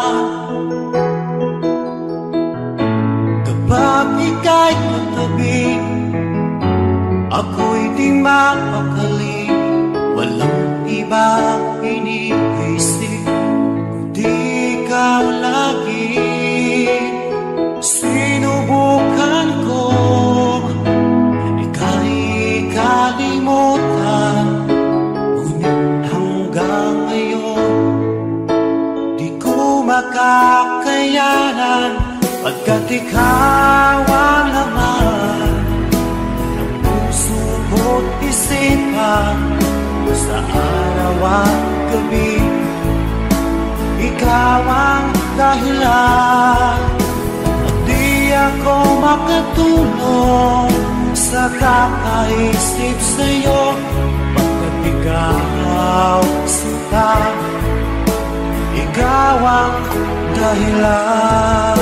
Kapag ika'y katabi, ako'y di mapakali. Walang ibang iniisip kundi ikaw lagi. Sinubukan ko ika'y kalimutan, ngunit hanggang ngayon di ko makakayanan. Pagkat ikaw ang laman ng puso ko't isipan, sa araw at gabi. Ikaw ang dahilan at di ako makatulog sa kakaisip sa'yo. Pagkat ikaw sinta, ikaw ang dahilan.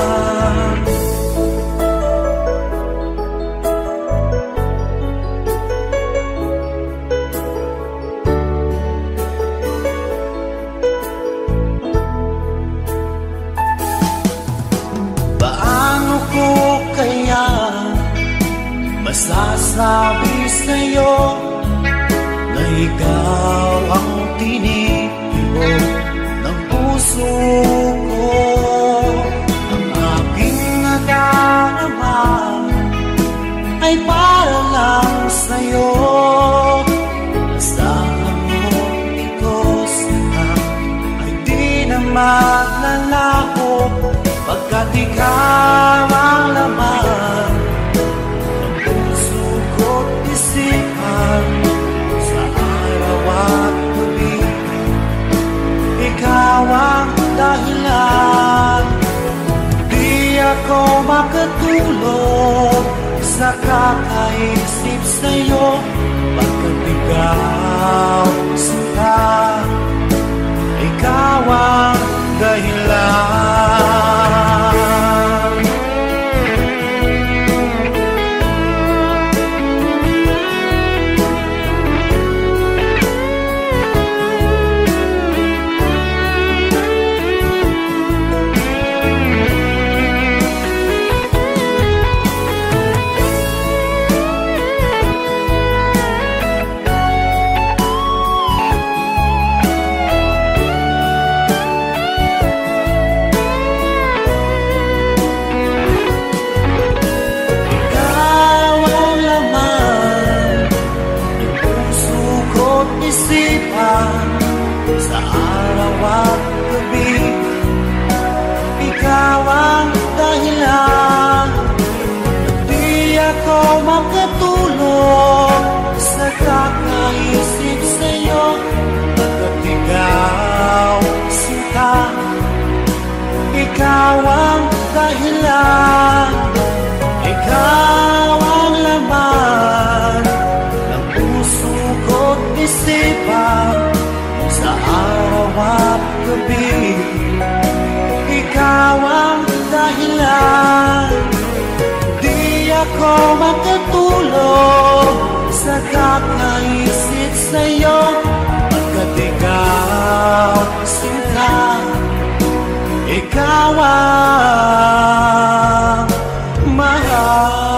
Masasabi sa'yo na ikaw ang tinitiro ng puso ko. Ang aking nadarama ay para lang sa'yo. Asahan mo ito sana ay di na maglalaho, pagkat ikaw ang laman sa araw at gabi. Ikaw ang dahilan, di ako makatulog sa kakaisip sa'yo. Pagkat ikaw sinta, ikaw ang dahilan. Sa araw at gabi, ikaw ang dahilan. Di ako makatulog sa kakaisip sa'yo. Pagkat ikaw sinta, ikaw ang dahilan. Ikaw ang laman ng puso ko't isipan, sa araw at gabi. Ikaw ang dahilan, di ako makatulog sa kakaisip sa'yo. Pagkat ikaw sinta, ikaw ang mahal.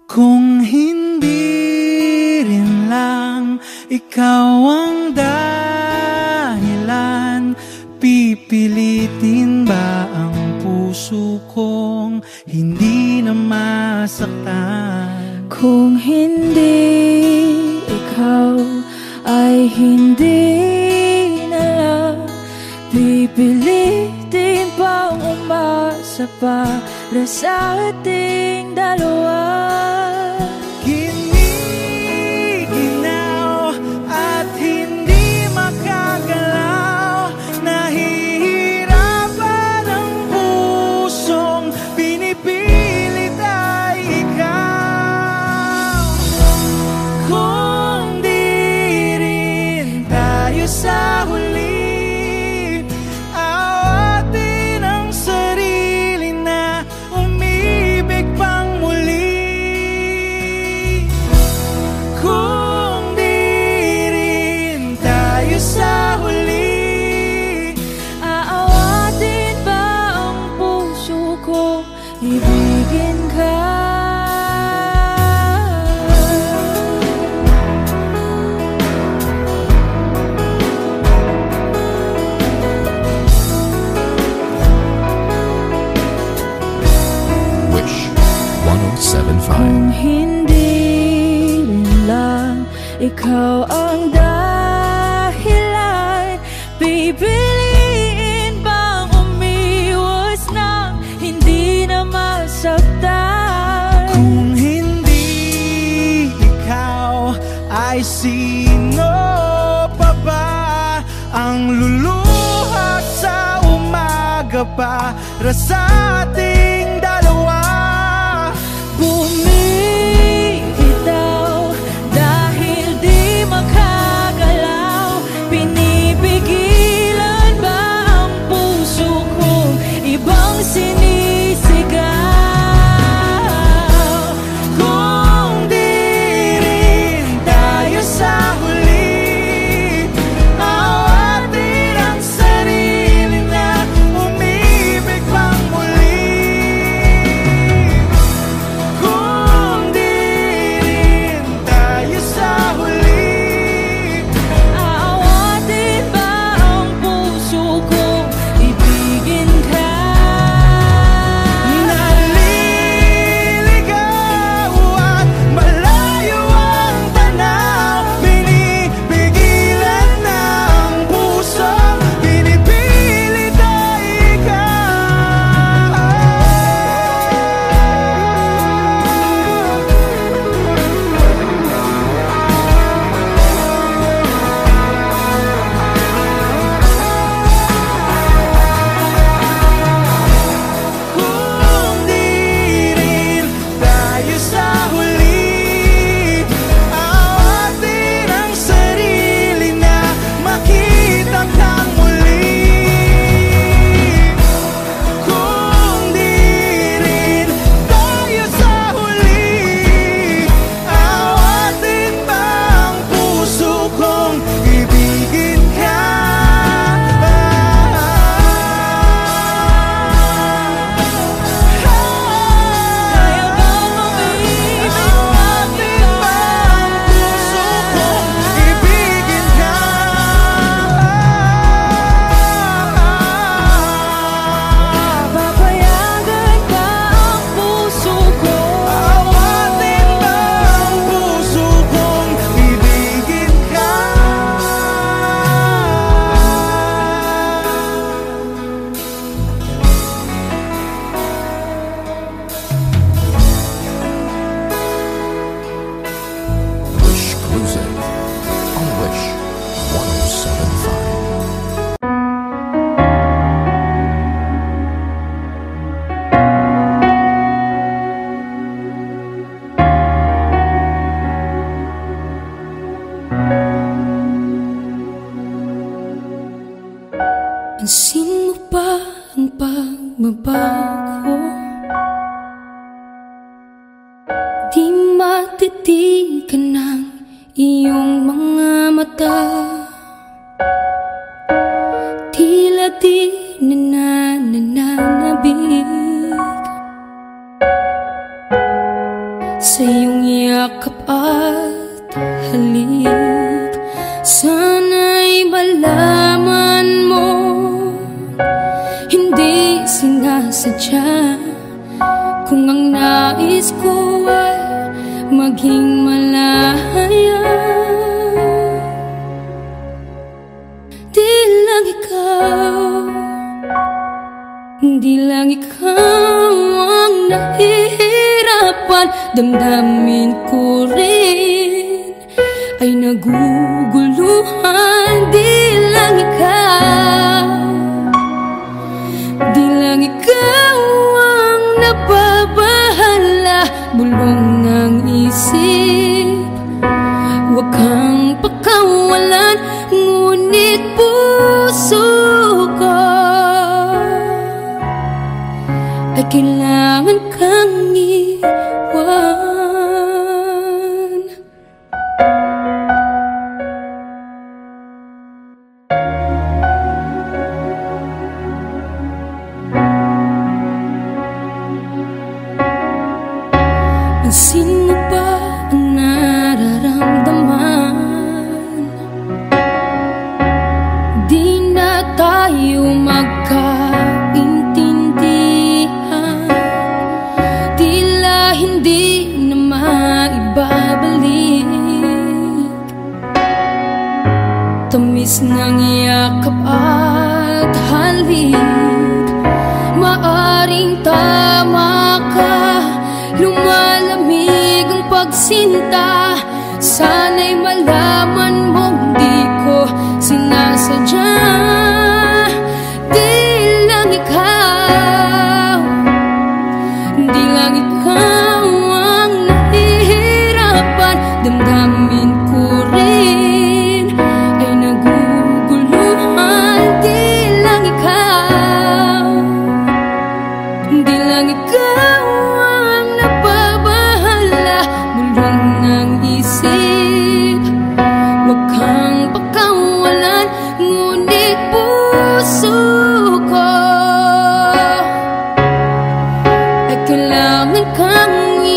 Kung hindi rin lang ikaw ang dahilan, pipilitin ba ang puso kong hindi na masaktan? Kung hindi ikaw ay hindi na lang, pipilitin bang umasa para sa ating dalawa? Giniginaw at hindi makagalaw, nahihirapan ang pusong pinipilit ay ikaw. Kung di rin tayo sa huli, awatin ang sarili na umibig pang muli. Kung di rin tayo sa huli, Aawatin ba ang puso ko, ibigin ka? Wish 1075. Kung hindi rin lang ikaw ang dahilan, pipiliin bang umiwas nang hindi na masaktan? kung hindi ikaw, ay sino pa ba ang luluha sa umaga para sa ating dalawa? Bumibitaw dahil di makagalaw, pinipigilan ba ang puso kong ibang sinisigaw? Kung di rin tayo sa huli, awatin ang sarili na umibig pang muli. Kung di rin tayo sa huli, Aawatin ba ang puso kong ibigin ka? naliligaw at malayo ang tanaw, pinipigilan ng puso, pinipilit ay ikaw. Kung di rin tayo sa huli, awatin ang sarili na makita kang muli. Kung di rin tayo sa huli, awatin ba ang puso kong ibigin ka? Kaya bang umibig Awatin ba ang puso kong ibigin ka? Papayagan ba ang puso ko? Awatin ba ang puso kong ibigin ka? Wish Cruising on Wish 1075. Pansin mo ba ang pagbabago? Di matitigan ng iyong mga mata, tila di nananabig. sa iyong yakap at halik. Sana'y malaman mo, hindi sinasadya. Kung ang nais ko ay maging malaya, di lang ikaw, di lang ikaw ang nahihirapan. Damdamin ko rin ay naguguluhan. Di lang ikaw, di lang ikaw ang nababahala. Bulong ng isip, huwag kang pakawalan, ngunit puso ko ay kailangan kang iwan. Pansin mo ba ang nararamdaman? Di na tayo magkaintindihan, tila hindi na maibabalik. Tamis ng yakap at halik, maaring tama ka. Lumalamig ang pagsinta, sana'y malaman mong di ko sinasadya. Di lang ikaw, di lang ikaw ang nahihirapan. Damdamin ko rin ay naguguluhan. Di lang ikaw, di lang ikaw ang nababahala. Bulong ng isip, huwag kang pakawalan, ngunit puso ko ay kailangan kang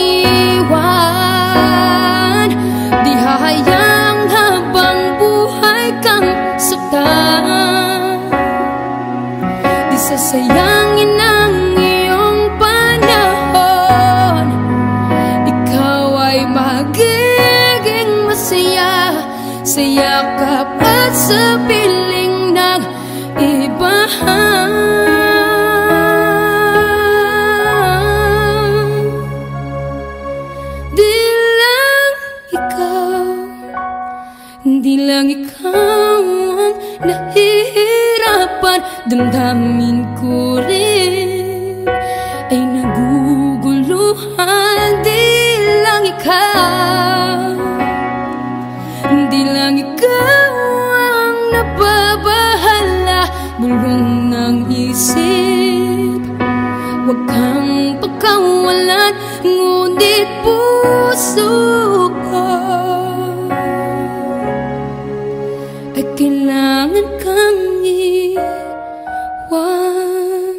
iwan. Di hahayang habang buhay kang saktan, di sasayangin ang iyong panahon. Ikaw ay magiging masaya sa yakap at sa piling ng iba. Di lang ikaw, di lang ikaw ang nahihirapan. Damdamin ko rin ay naguguluhan. Di lang ikaw, di lang ikaw ang nababahala. Bulong ng isip, huwag kang pakawalan, ngunit puso ko ay kailangan kang iwan.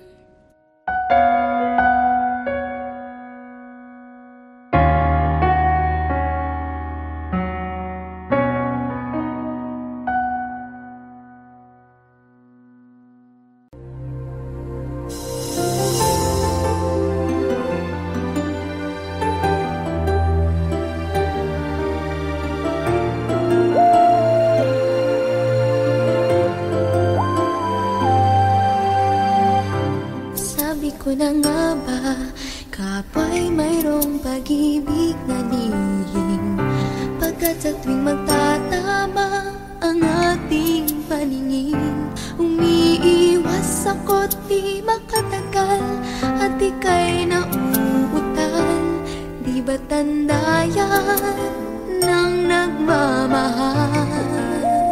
Sabi ko na nga ba, kapa'y mayroong pag-ibig na lihim, pagkat sa tuwing magtatama ang ating paningin, umiiwas ako't di makatagal, at ika'y nauutal. Di ba tanda yan ng nagmamahal?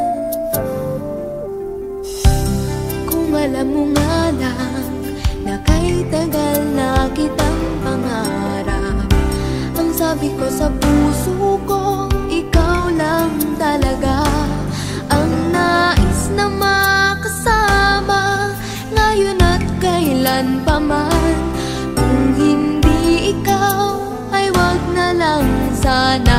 Kung alam mo nga lang na kay tagal na kitang pangarap, ang sabi ko sa puso ko, ikaw lang talaga ang nais na makasama, ngayon at kailan pa man. Kung hindi ikaw, ay wag lang sana.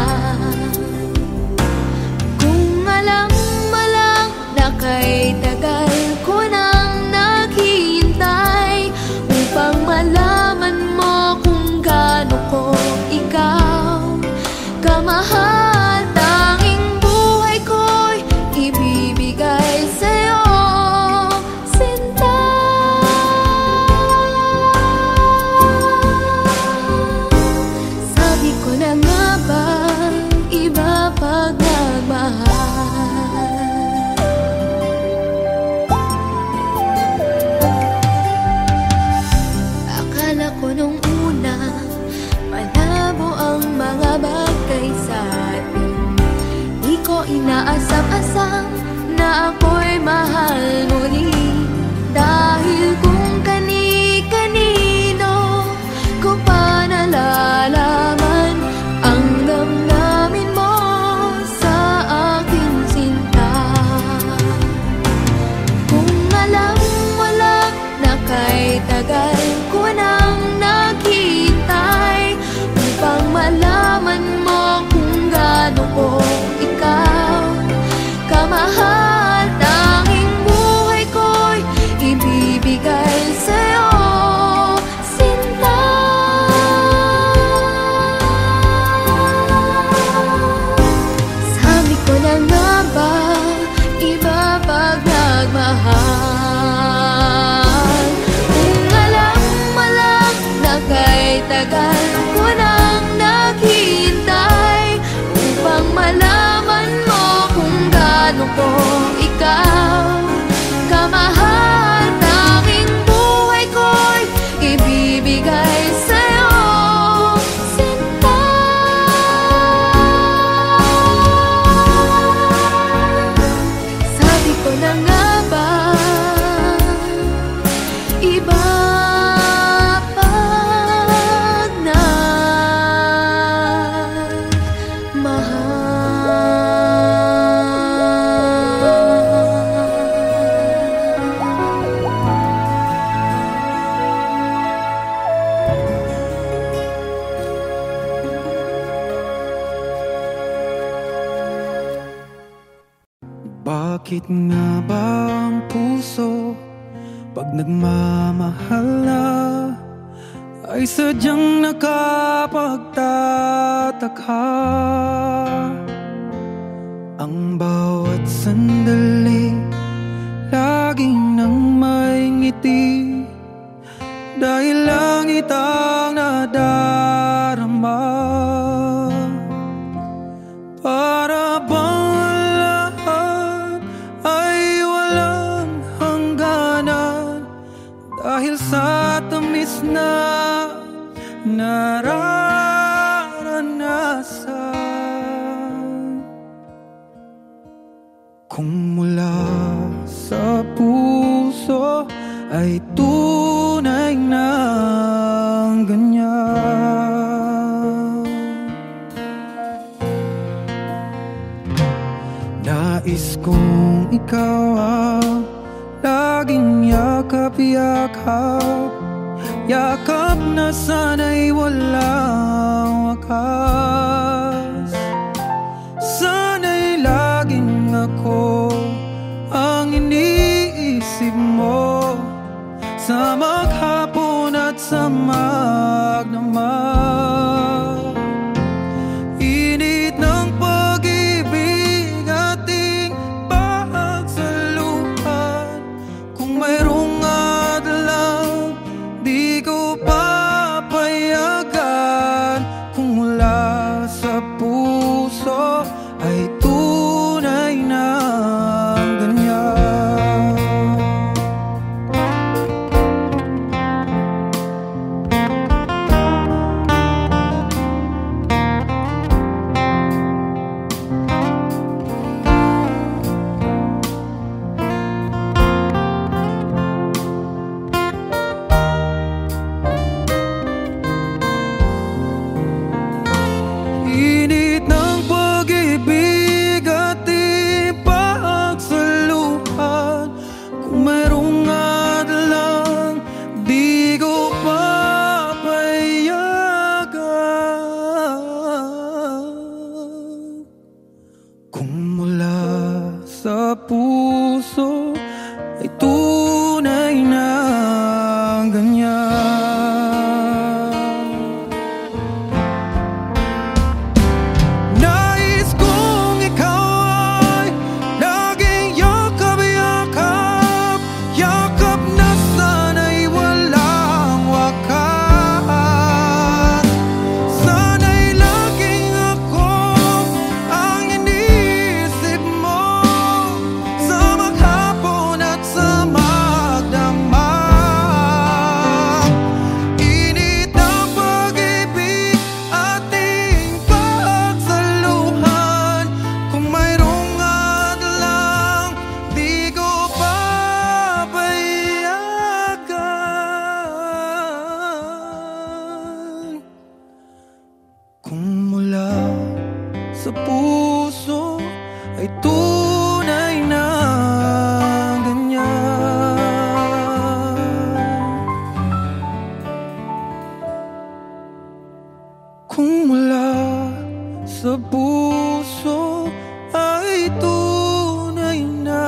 Kung alam mo lang na kay tagal ko nang naghihintay upang malaman mo kung gaano ko ikaw kamahal. Tanging buhay ko'y ibibigay sa'yo, sinta. Sabi ko na nga ba, iba pag nagmahal. Akala ko nung una malabo ang mga bagay sa atin. Di ko inaasam-asam na ako'y mahal muli. Dahil kung kani-kanino ko pa nalalaman ang damdamin mo sa akin, sinta. Kung alam mo lang na kay tagal ko nang naghihintay upang malaman mo kung gaano ko ikaw kamahal. Tanging buhay ko'y ibibigay sa'yo, sinta. Sabi ko na nga ba, iba pag nagmahal. Kung alam mo lang na kay tagal ko nang naghihintay upang malaman mo kung gaano ko ikaw kamahal. Tanging buhay ko'y ibibigay sa'yo, sinta. Sabi ko na nga ba, iba pag Bakit nga ba ang puso pag nagmamahal na ay sadyang nakapagtataka? Ang bawat sandali laging nang may ngiti dahil langit ang nadarama. Para bang lahat ay walang hangganan dahil sa tamis na nararanasan. Kung mula sa puso ay tunay na ganyan, nais kong ikaw ang laging yakap-yakap, yakap na sana'y walang wakas. Sana'y laging ako ang iniisip mo sa maghapon at sa magdamag. Init ng pag-ibig ating pagsaluhan. Kung mayroong adlaw di ko papayagan. Kung mula sa puso ay tunay na ganyan. Init ng pag-ibig puso ay tunay na ganyan. Nais kong ikaw ay laging yakap-yakap, yakap na sana'y walang wakas. Sana'y laging ako ang iniisip mo sa maghapon at sa magdamag. Init ang pag-ibig, ating pagsaluhan. Kung mayroong adlang, di ko papayagan. Kung mula sa puso ay tunay na ganyan. Kung mula sa puso ay tunay na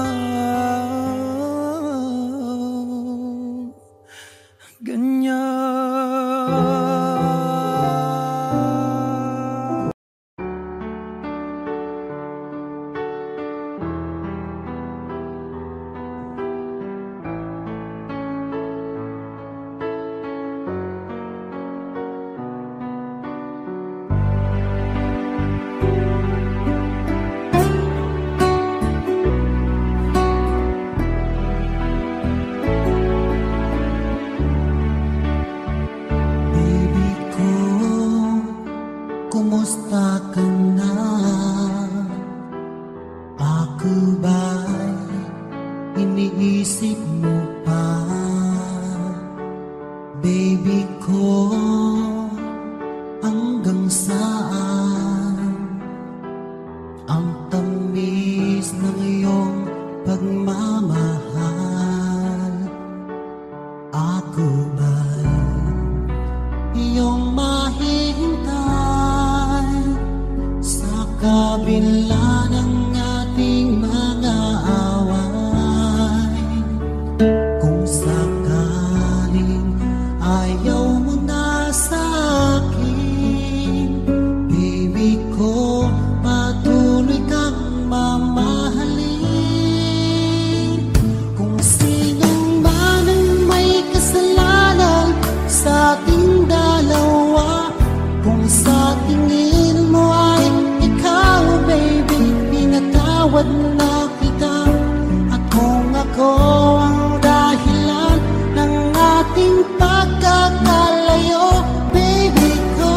ganyan. Baby ko, kumusta ka na? Ako ba'y iniisip mo pa? Baby ko, hanggang saan ang tamis ng iyong pagmamahal? Ako ba'y iyong mahihintay sa kabila ng ating mga away? Kung sakaling ayaw mo na sa akin, baby ko, patuloy kang mamahalin. Kung sinong man ang may kasalanan sa ating dalawa, kung sa tingin mo ay ikaw, baby, pinatawad na kita. At kung ako ang dahilan ng ating pagkakalayo, baby ko,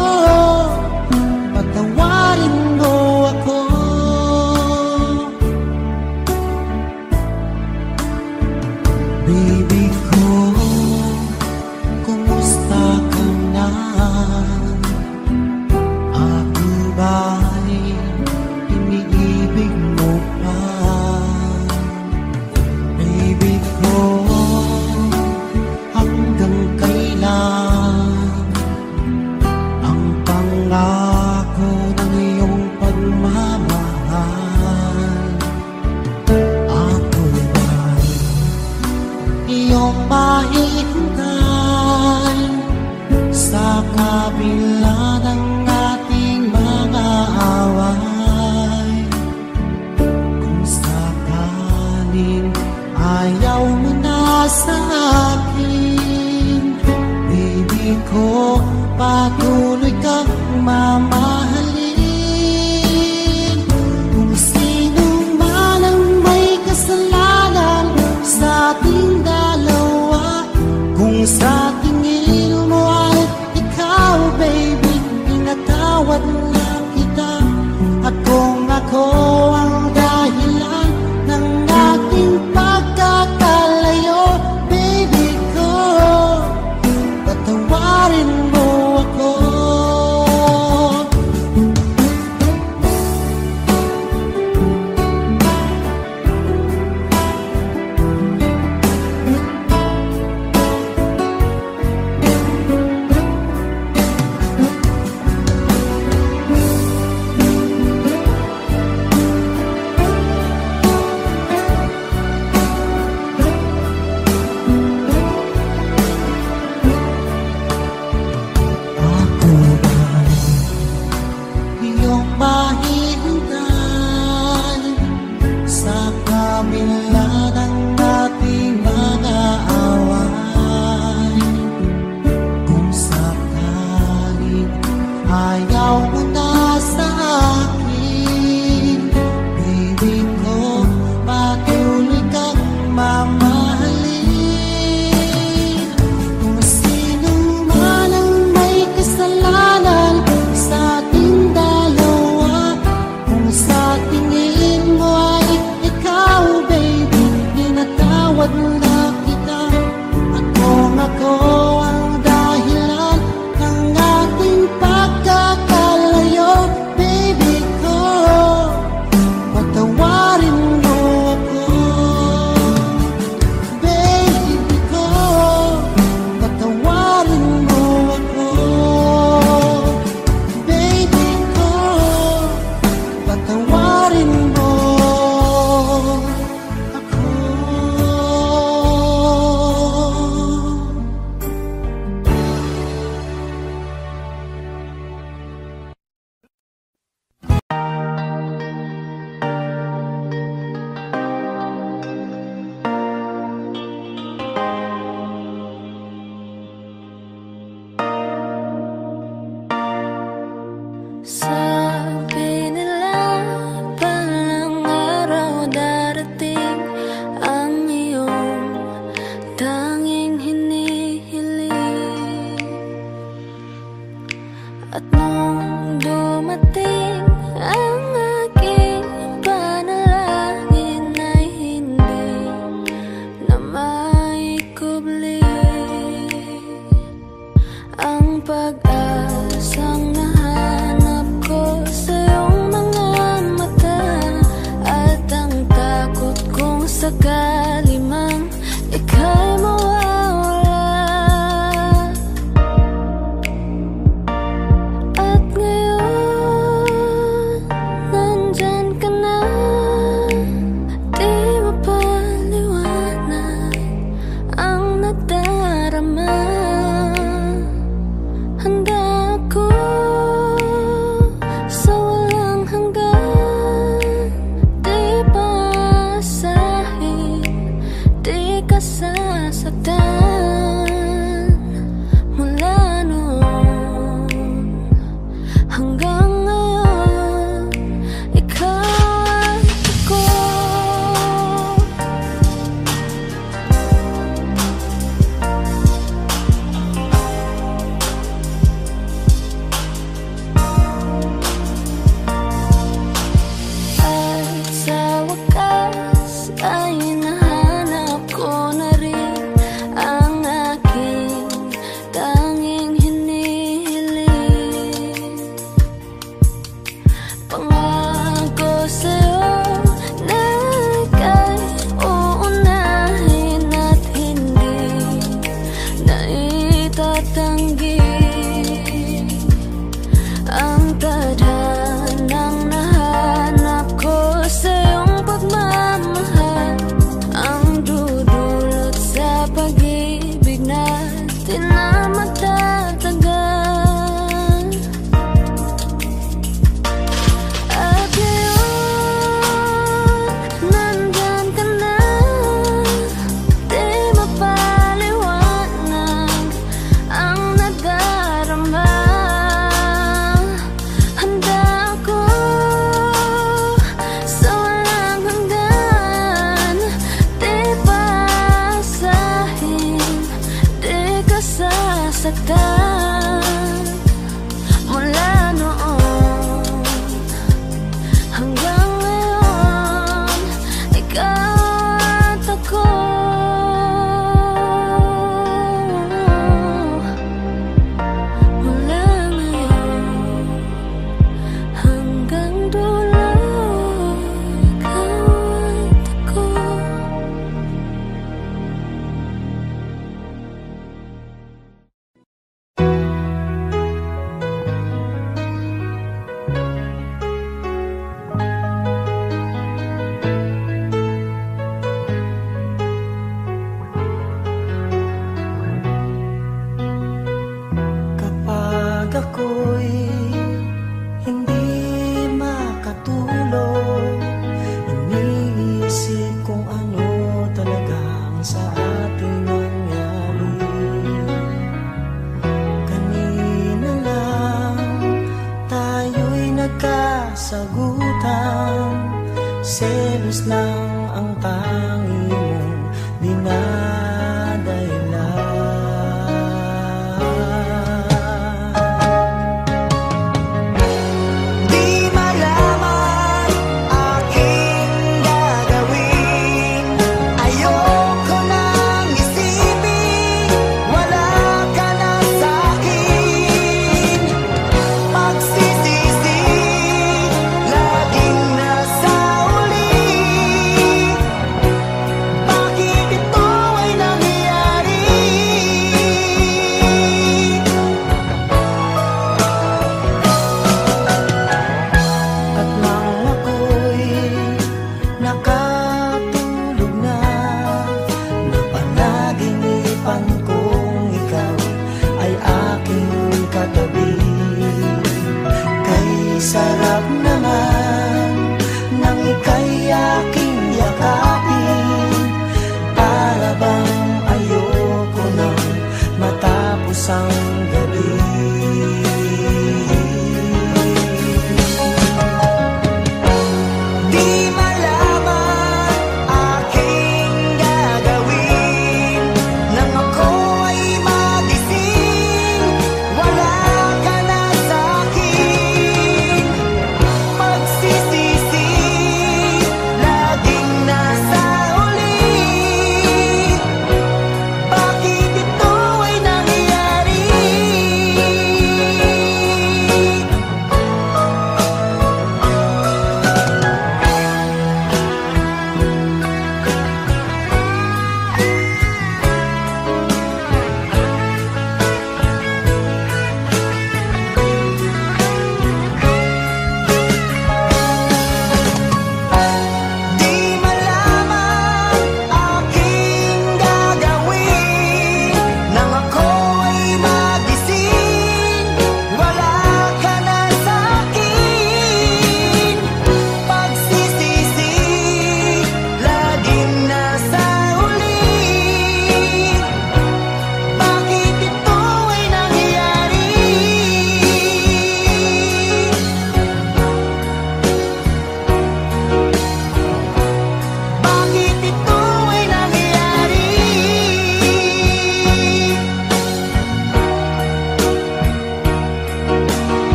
patawarin mo ako. Baby ko, kumusta ka na? Ako ba'y iniibig mo pa? Baby ko, hanggang kailan ang pangako ng iyong pagmamahal? Ako ba'y iyong mahihintay sa kabila ng ating mga away? Kung sakaling ayaw mo na sa akin, baby ko, patuloy kang mamahalin. Kung sino man ang may kasalanan sa ating dalawa, kung sa tingin mo ay ikaw, baby, pinatawad na kita. At kung ako ang dahilan ng ating pagkakalayo, baby ko, patawarin mo ako.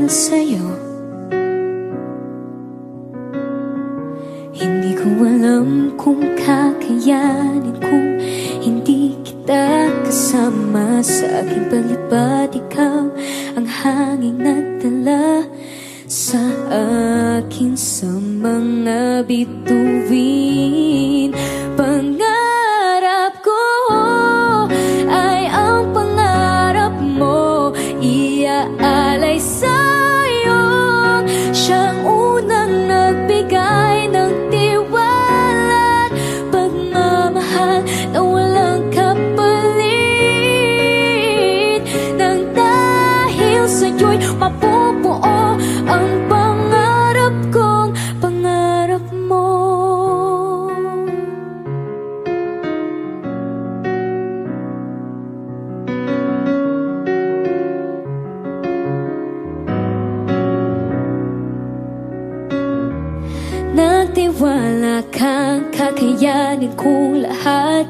sa'yo. Hindi ko alam kung kakayanin kung hindi kita kasama sa aking palipad. Ikaw ang hanging nagdala sa akin sa mga bituin. Pangarap ko ay ang pangarap mo, iaalay sa'yo. Siyang unang nagbigay ng tiwala at pagmamahal na walang kapalit. Nang dahil sa'yo'y mapubuo ang pangarap kong pangarap mo. Nagtiwala kang kakayanin kong lahat.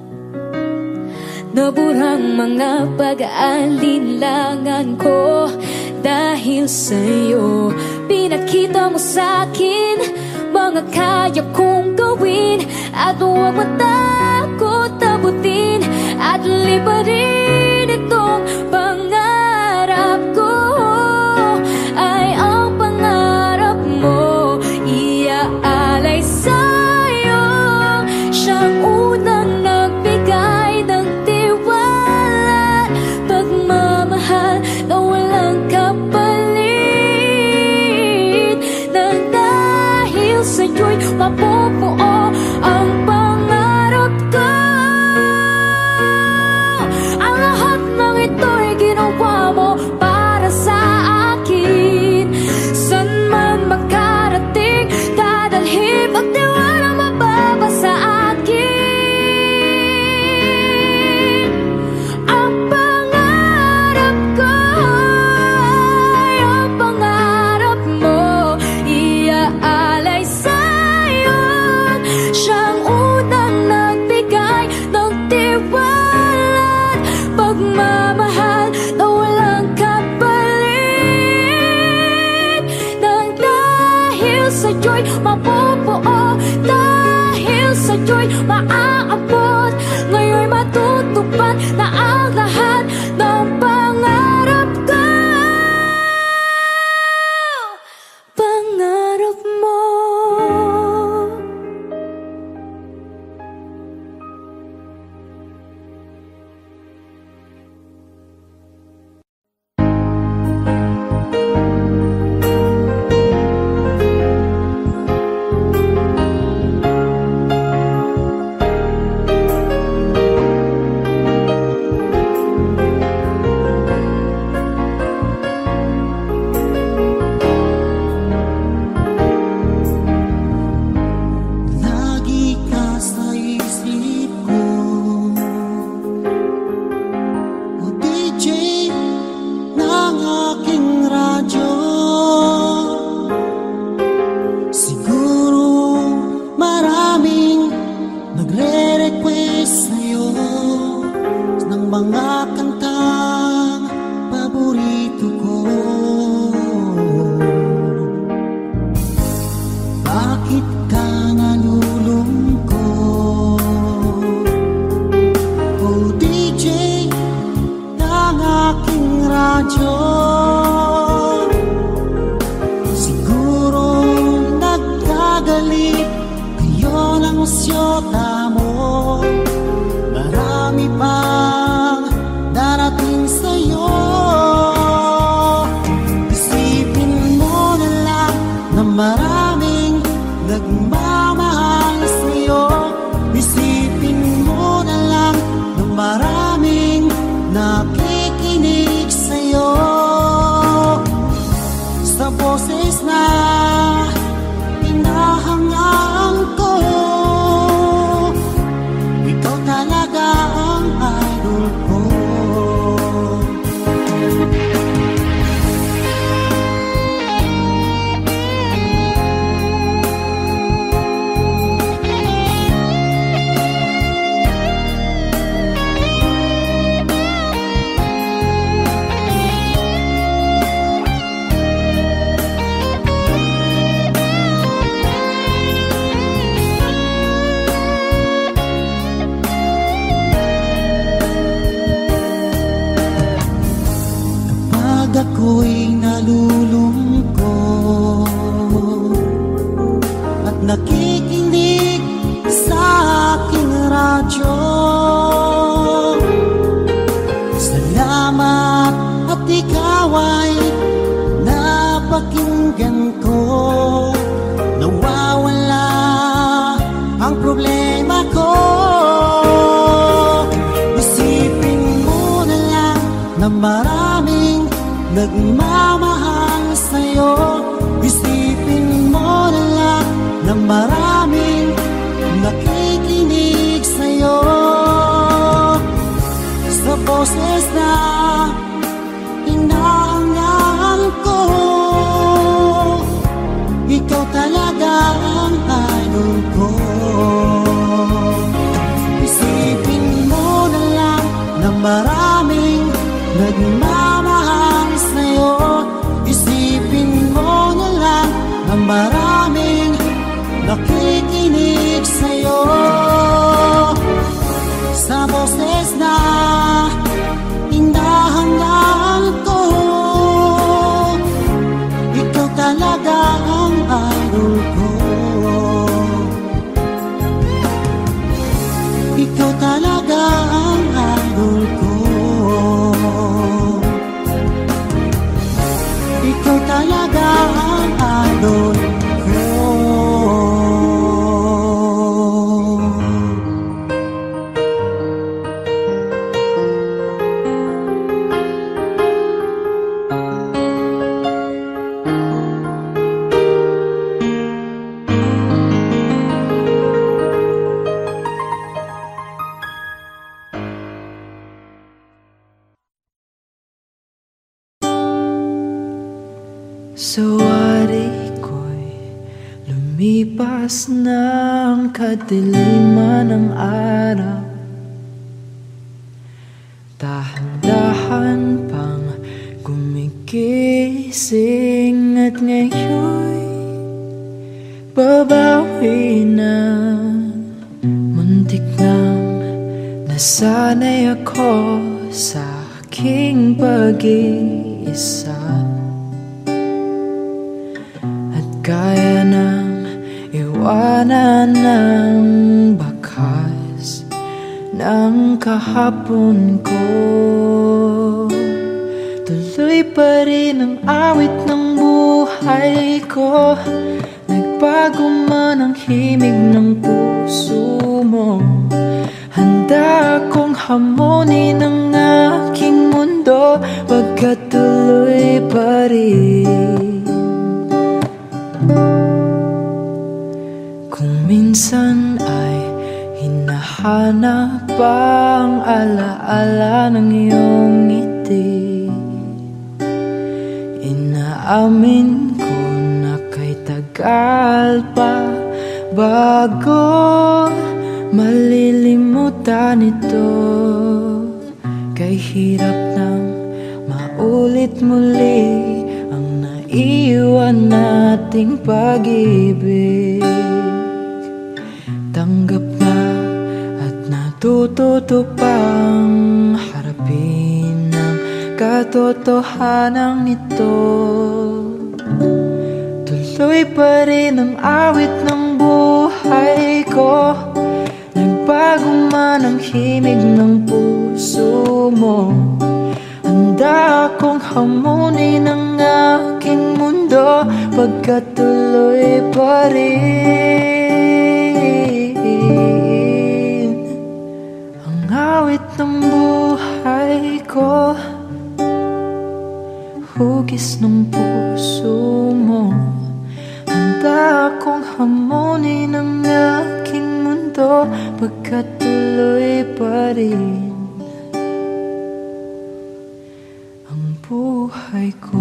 Naburang mga pag-aalinlangan ko. Dahil sa'yo, pinakita mo sa'kin mga kaya kong gawin. At huwag matakot abutin at liparin itong pangarap ko. Ay ang pangarap mo, iaalay sa'yo. Siyang unang nagbigay ng tiwala, pagmamahal na walang kapalit. Nang dahil sa'yo'y mapubuo ang pangarap ko. Ang lahat ng ito'y ginawa mo para sa akin. San man makarating, dadalhin ang tiwala mababa sa akin. Ang pangarap ko ay ang pangarap mo, iaalay sa'yo. Siyang unang nagbigay ng tiwala at pagmamahal na walang kapalit. Nang dahil sa'yo'y mapubuo, dahil sa'yo'y maaabot, ngayon'y matutupad na ang lahat ng pangarap ko. Pangarap mo. Lagi ka sa isip ko, o DJ ng aking radyo. Siguro maraming nagre-request sa'yo ng mga kantang paborito ko. Bakit ka nalulungkot, o DJ ng aking radyo? Siguro nagkagalit kayo ng syota mo. Marami pang darating sa'yo. Isipin mo na lang na maraming nagmamahal sa'yo. Isipin mo na lang na maraming nakikinig sa'yo. Sa boses na hinahangaan ko, ikaw talaga ang idol ko. pakinggan ko, nawawala ang problema ko. Isipin mo na lang na maraming nagmamahal sa'yo. Isipin mo na lang na maraming nakikinig sa'yo. Sa boses na inaangaan ko, ikaw talaga ang idol ko. Isipin mo na lang na maraming nagmamahal sa'yo. Isipin mo na lang na maraming nakikinig sa'yo. Sa boses na inahandaan ko, ikaw talaga ang idol ko. Ikaw talaga ang idol ko. Ikaw talaga ang idol ko. Sawari ko'y lumipas ng kadiliman ng araw. Dahan-dahan pang gumigising at ngayon'y babawi na. Muntik nang nasanay ako sa aking pag-iisa. Kaya nang iwanan ng bakas ng kahapon ko. Tuloy pa rin ang awit ng buhay ko. Nagbago man ang himig ng puso mo. Handa akong hamunin ang aking mundo, pagkat tuloy pa rin. Kung minsan ay hinahanap ang alaala ng iyong ngiti, inaamin ko na kay tagal pa bago malilimutan ito. Kay hirap nang maulit muli ang naiwan nating pag-ibig. Tanggap na at natututo pang harapin ang katotohanan nito. Tuloy pa rin ang awit ng buhay ko. Nagbago man ang himig ng puso mo. Handa akong hamunin ang aking mundo, pagkat tuloy pa rin ang awit ng buhay ko. Hugis ng puso mo. Handa akong hamunin ang aking mundo, pagkat tuloy pa rin ang buhay ko.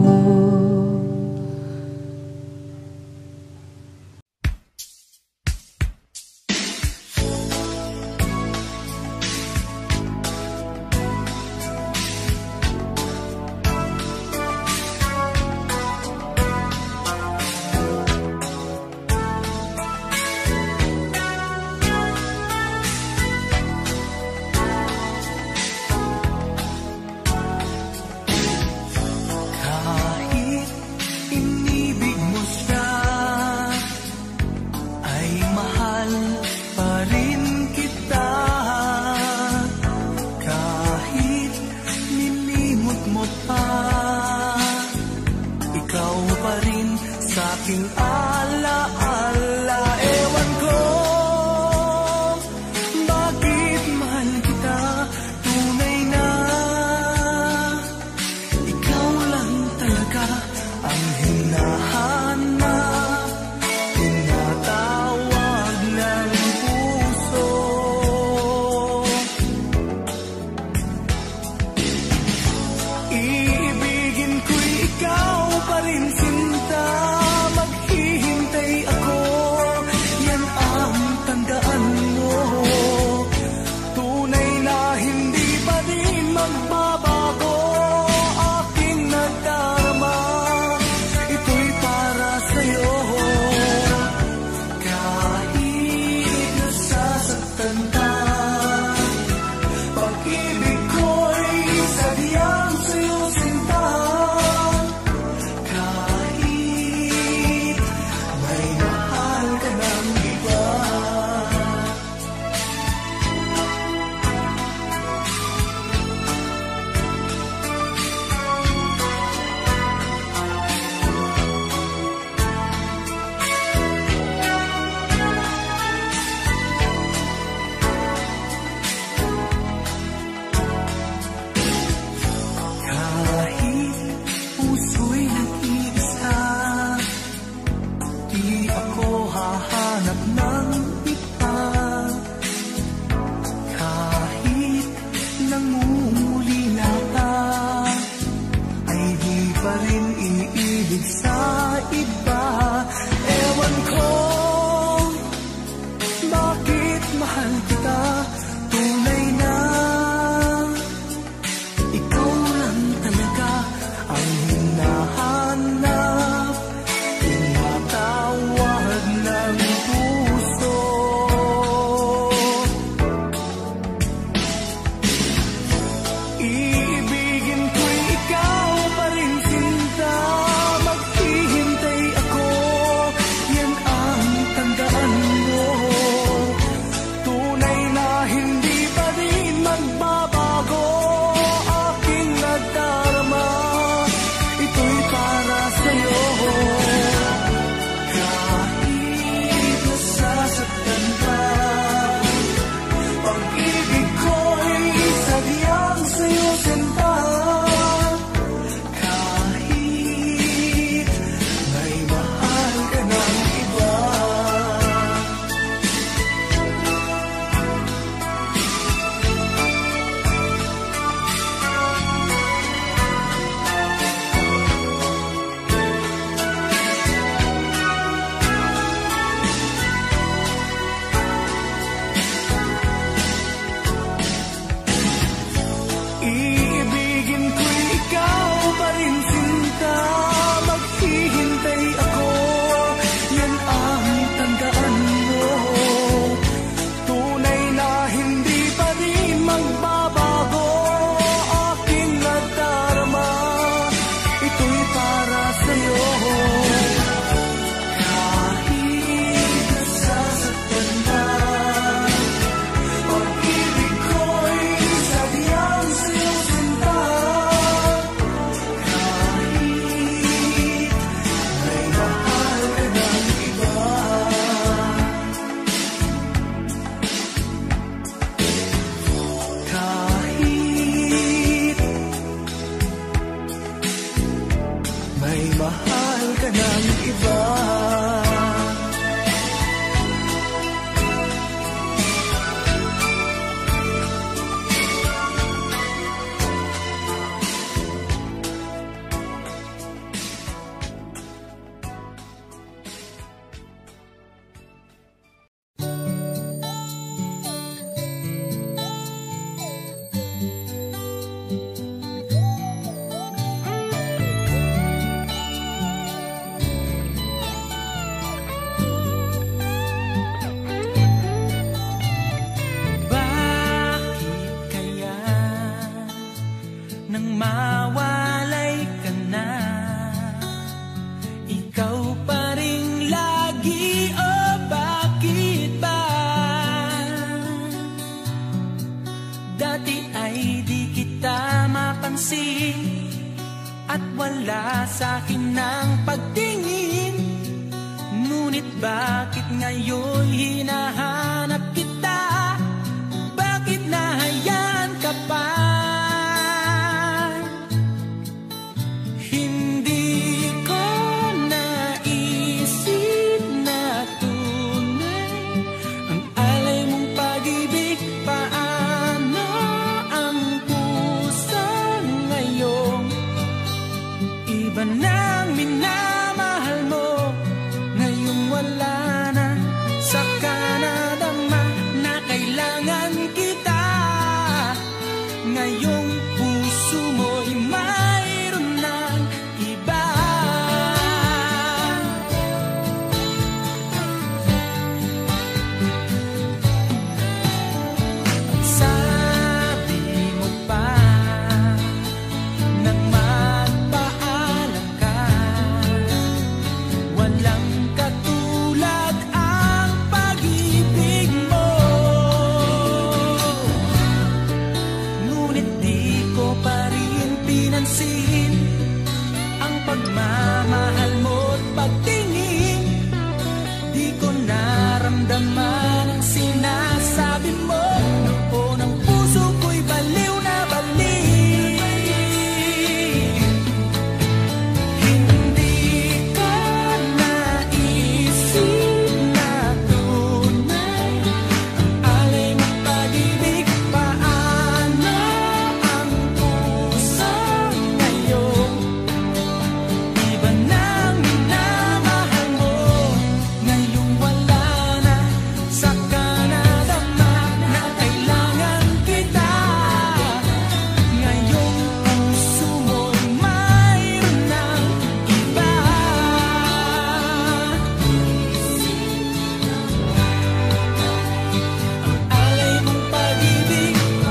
aking alaala. Ewan ko bakit mahal kita, tunay na ikaw lang talaga ang hinahanap, tinatawag ng puso. Iibigin ko'y ikaw pa rin, sinta. Maghihintay ako, yan ang tandaan mo. Tunay na hindi pa rin magbabago aking nadarama. Ito'y para sa'yo. Kahit nasasaktan ka, pag-ibig ko'y sadyang sa'yo, sinta. Kahit may mahal ka ng iba. Kahit puso'y nag-iisa, di ako hahanap ng iba. Kahit nangungulila ka, ay di pa rin iniibig sa iba. Ewan ko bakit mahal kita, tunay na ikaw lang talaga ang hinahanap, tinatawag ng puso. Iibigin ko'y ikaw pa rin, sinta. Maghihintay ako, yan ang tandaan mo. Tunay na hindi pa rin magbabago aking nadarama. Ito'y para sa'yo. Kahit nasasaktan ka, pag-ibig ko'y sadyang sa'yo, sinta. Kahit may mahal ka ng iba. Iibigin ko'y ikaw pa rin, sinta. Maghihintay ako, yan ang tandaan mo. Tunay na hindi pa rin magbabago aking nadarama. Ito'y para sa'yo. Kahit nasasaktan ka, pag-ibig ko'y sadyang sa'yo, sinta. Kahit may mahal ka ng iba. Kahit may mahal ka ng iba. napansin at wala sa'kin ng pagtingin. Bakit ngayon hinahanap kita? Bakit nahayaan ka pa? Hindi ko naisip na tunay ang alay mong pag-ibig. Paano ang puso ngayon? Iba nang minamahal mo, ngayong wala na. Saka nadama na kailangan kita. Ngayong puso mo'y mayroon ng iba. Sabi mo pa nang magpaalam ka, walang katulad ang pag-ibig mo. Ngunit di ko pa rin pinansin ang pagmamahal mo't pagtingin. Di ko naramdaman ang sinasabi mo. Noon ang puso ko'y baliw na baliw. Hindi ko naisip na tunay ang alay mong pag-ibig. Paano ang puso ngayon? Iba nang minamahal mo, ngayong wala na. Saka nadama na kailangan kita. Ngayong puso mo'y mayroon ng iba. Ang alay mong pag-ibig.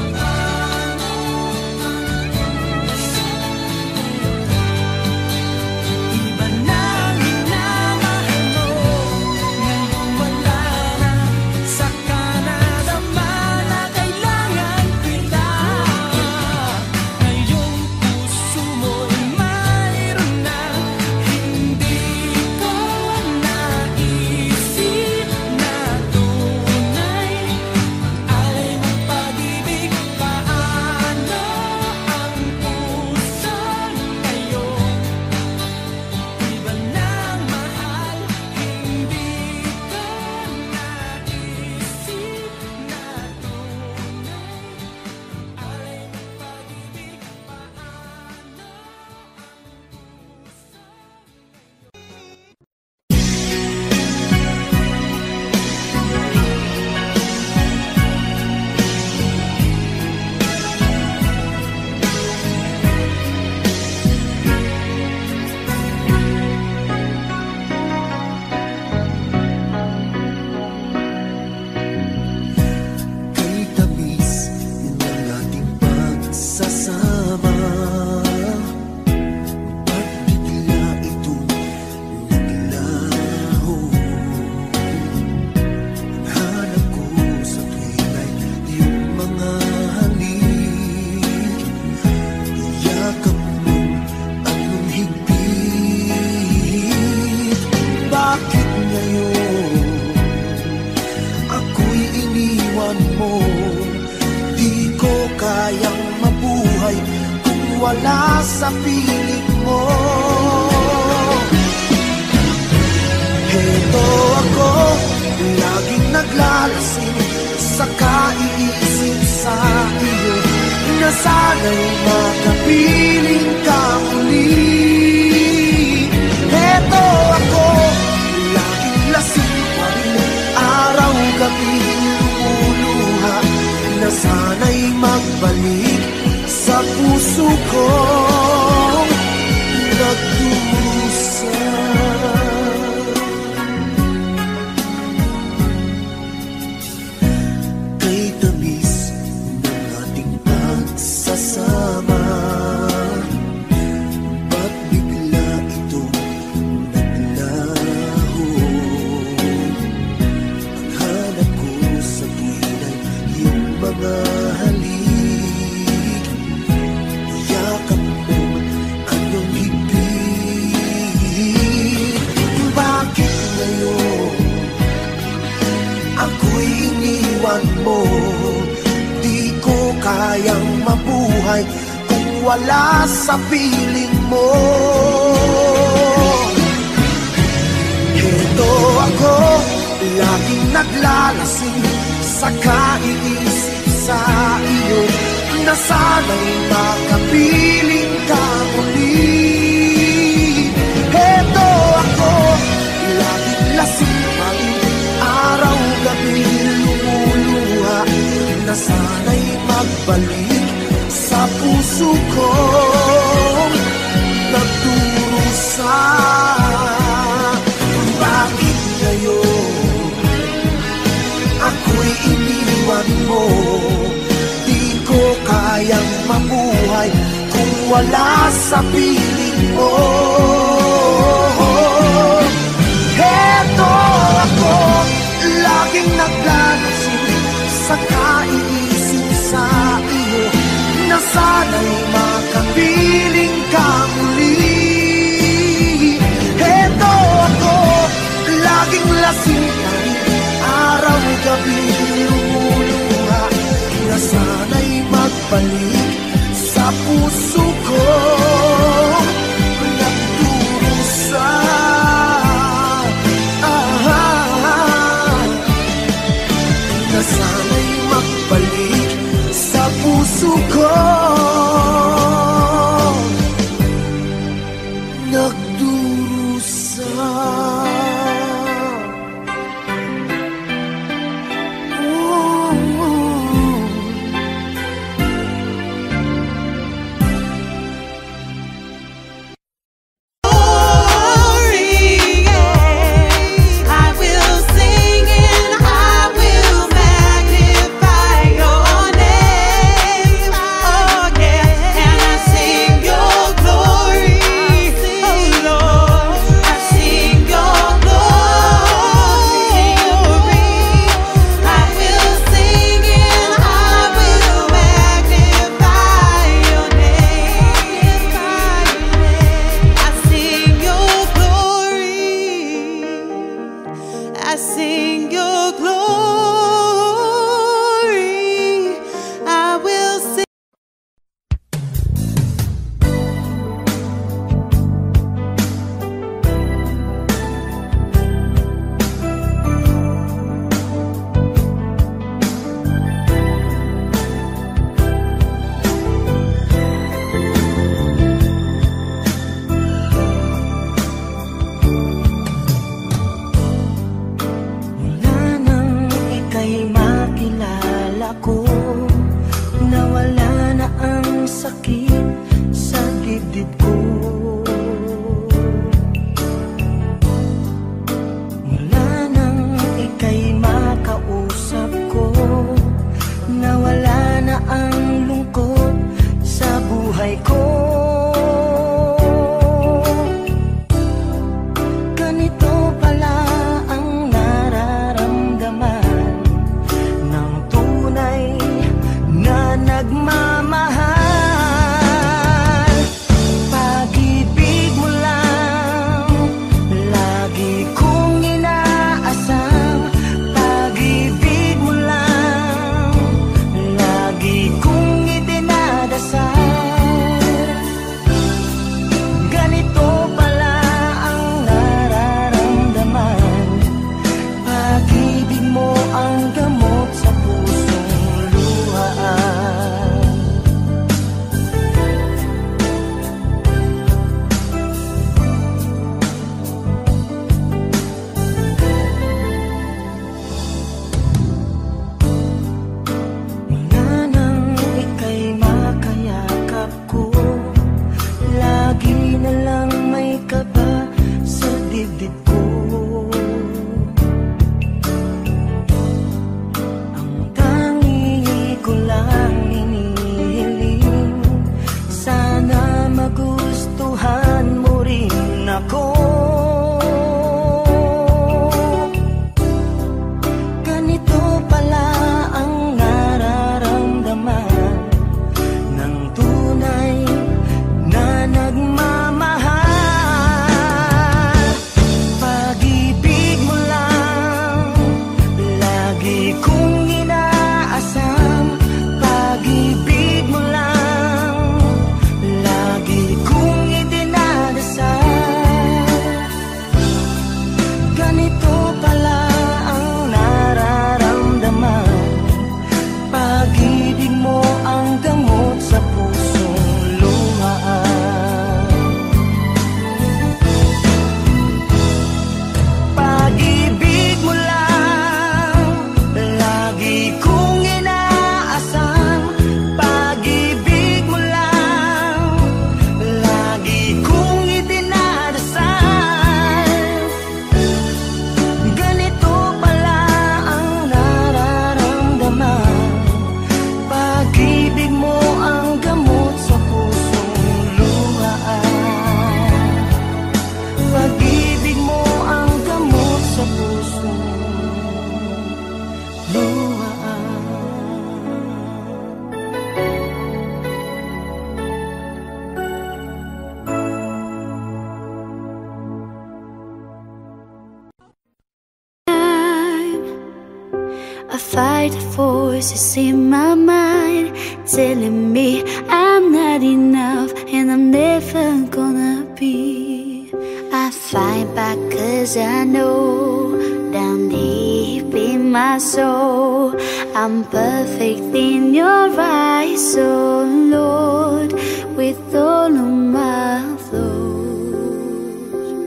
Iba nang minamahal mo, ngayong wala na. Saka nadama na kailangan kita. Ngayong puso mo'y mayroon na. Hindi ko naisip na tunay ang alay mong pag-ibig. Paano ang puso ngayon? Iba nang mahal. Hindi ko naisip na tunay ang alay mong pag-ibig. Paano ang Kay tamis ng ating pagsasama, ba't bigla itong naglaho? Hanap ko sa tuwing ay iyong mga halik, yakap mo anong higpit. Bakit ngayon ako'y iniwan mo? Di ko kayang mabuhay kung wala sa piling mo. Heto ako, laging naglalasing sa kaiisip sa iyo, na sana'y makapiling ka muli. Heto ako, laging lasing pa rin, araw-gabi lumuluha, na sana'y magbalik sa puso kong nagdusa. Kay tamis ng ating pagsasama, mabuhay kung wala sa piling mo. Heto ako, laging naglalasing sa kaiisip sa iyo, na sana'y makapiling ka muli. Heto ako, laging lasing pa rin, araw-gabi lumuluha, na sana'y magbalik sa puso ko, nagdurusa. Bakit ngayon ako'y iniwan mo? Di ko kayang mabuhay kung wala sa piling mo. Heto ako, laging naglalasing sa kaiisip sa iyo, na sana'y makapiling ka muli. Heto ako, laging lasing pa rin, araw-gabi lumuluha, na sana'y magbalik sa puso ko, nagdurusa. Na sana'y magbalik sa puso ko, nagdurusa. Ganito pala ang nararamdaman, pag-ibig mo ang gamot sa pusong luhaan. Pag-ibig mo lang lagi kong inaasahan, pag-ibig mo lang lagi kong idinadasal. Ganito pala ang nararamdaman, pag-ibig mo ang gamot sa pusong luhaan. Pag-ibig mo ang gamot sa pusong luhaan. I fight the forces in my mind telling me I'm not enough and I'm never gonna be. I fight back 'cause I know down deep in my soul I'm perfect in your eyes, oh Lord, with all of my flaws.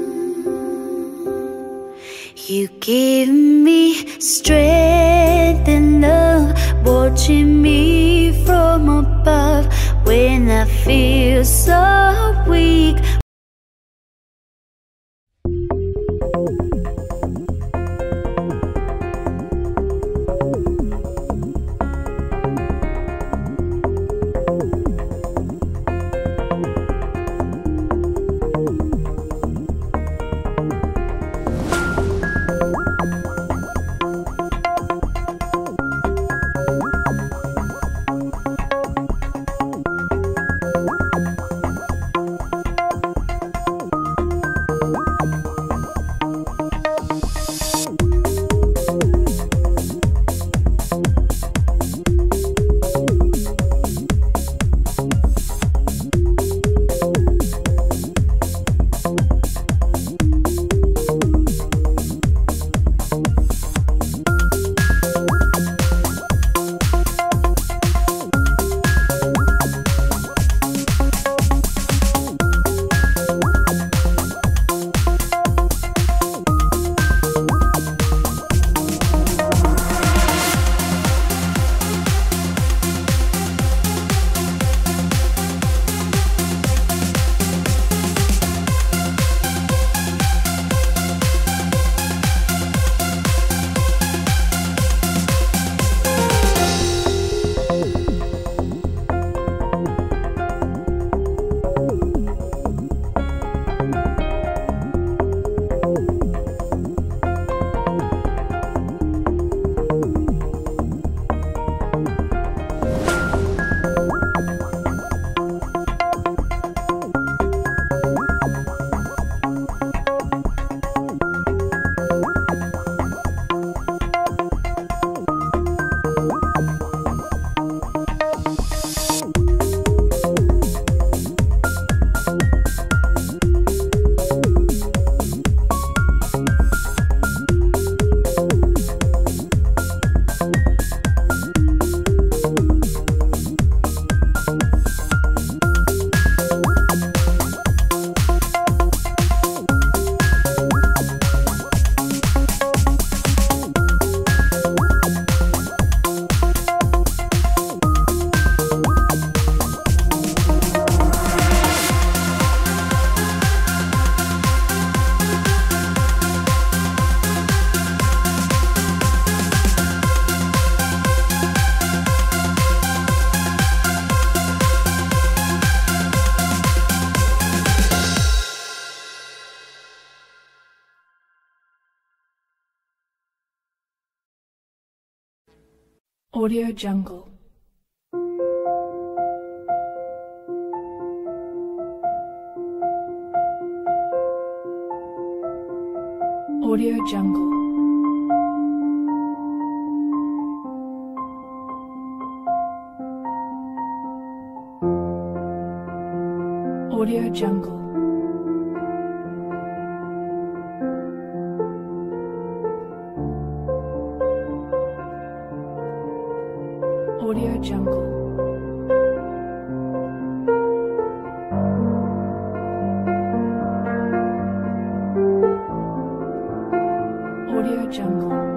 You give me strength and love, watching me from above when I feel so weak. Audio Jungle. Audio Jungle. Audio Jungle. Audio Jungle. Audio Jungle.